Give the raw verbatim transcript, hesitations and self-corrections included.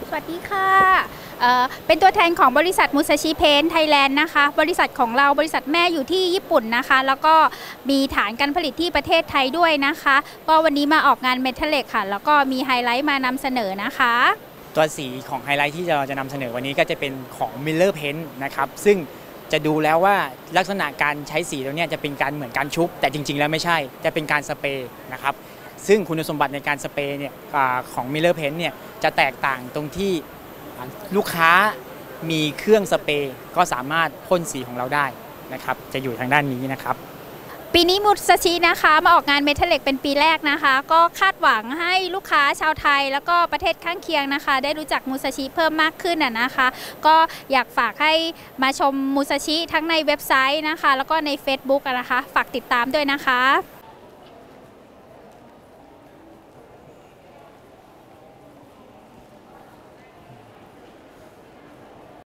สวัสดีค่ะเอ่อเป็นตัวแทนของบริษัทมูซาชิเพนท์ไทยแลนด์นะคะบริษัทของเราบริษัทแม่อยู่ที่ญี่ปุ่นนะคะแล้วก็มีฐานการผลิตที่ประเทศไทยด้วยนะคะก็วันนี้มาออกงานเมทัลเล็กค่ะแล้วก็มีไฮไลท์มานำเสนอนะคะตัวสีของไฮไลท์ที่เราจะนำเสนอวันนี้ก็จะเป็นของ Miller Paint นะครับซึ่งจะดูแล้วว่าลักษณะการใช้สีตัวนี้จะเป็นการเหมือนการชุบแต่จริงๆแล้วไม่ใช่จะเป็นการสเปรย์นะครับซึ่งคุณสมบัติในการสเปรย์เนี่ยของ Miller Paint เนี่ยจะแตกต่างตรงที่ลูกค้ามีเครื่องสเปรย์ก็สามารถพ่นสีของเราได้นะครับจะอยู่ทางด้านนี้นะครับปีนี้มูซาชินะคะมาออกงานเมทัลเล็กเป็นปีแรกนะคะก็คาดหวังให้ลูกค้าชาวไทยแล้วก็ประเทศข้างเคียงนะคะได้รู้จักมูซาชิเพิ่มมากขึ้นนะคะก็อยากฝากให้มาชมมูซาชิทั้งในเว็บไซต์นะคะแล้วก็ใน Facebook นะคะฝากติดตามด้วยนะคะ